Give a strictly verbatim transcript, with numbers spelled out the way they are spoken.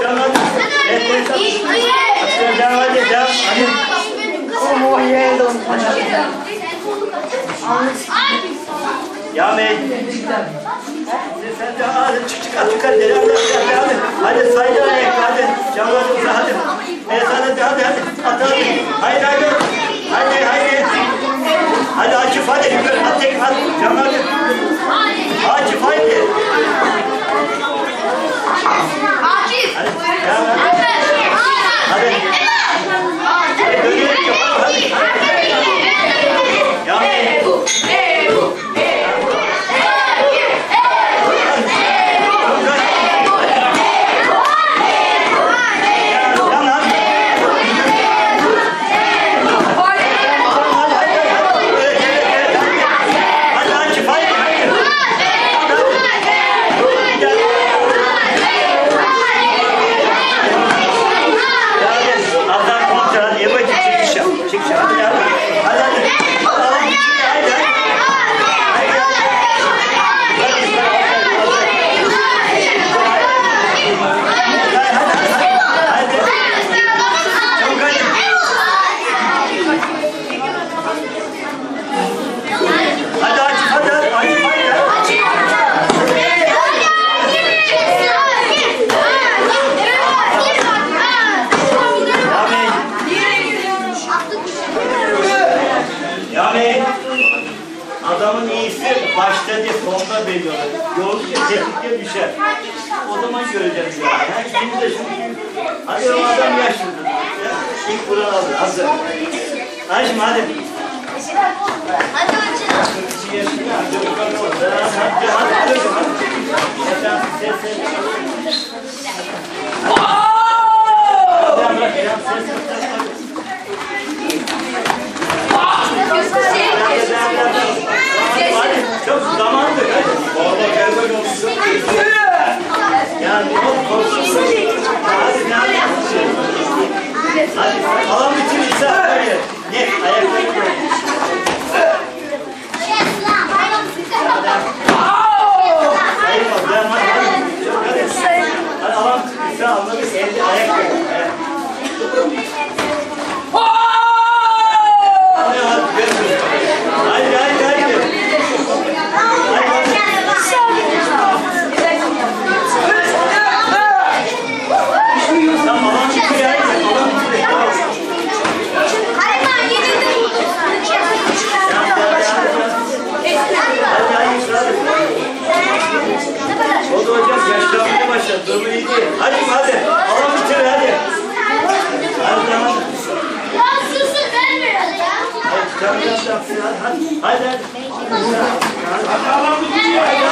Tamam hadi. Evet koy tamam. Hadi devam hadi devam. Hadi. Oh yedim. Ya bey. Sen de hadi çık çık at yukarı deli hadi hadi. Hadi saydı ayak hadi. Camlar uza hadi. Evet hadi hadi hadi. At hadi. Haydi haydi. Haydi haydi. Hadi Akif hadi yukarı at tek hadi. Cam hadi. Akif haydi. Akif. Hadi. Hadi. Hadi. Hadi dönüyoruz yapalım hadi. Ya bey. Adamın iyisi başta diye sonda veriyorlar. Yolculuk tetikte düşer. O zaman göreceğiz yani. Şimdi de şimdi. Hadi o adam yaşlıdır. İlk buranı alır. Hazır. Hadi şimdi hadi. Hadi açalım. İki yaşında. Hadi yukarı ol. Hadi hadi hadi. Hadi ses ses. Hadi bırak ya ses ses. Çok zamandır. Orada gelmek olsun. Yani o korkusun. Hadi hadi. Hadi alan bütün insan böyle. Ne? Ayakta koy. Sayılmaz. Ben hadi hadi. Hadi alan bütün insan anladık. Elde ayak koy. Hadi hadi görüşürüz. Hadi hadi hadi. O da hocam yaşlanmaya başladı. Durumu iyi değil. Hadi hadi. Alan bitir hadi. Hadi hadi. Ya susun vermiyor ya. Hadi hadi hadi. Hadi hadi. Hadi alan bitir.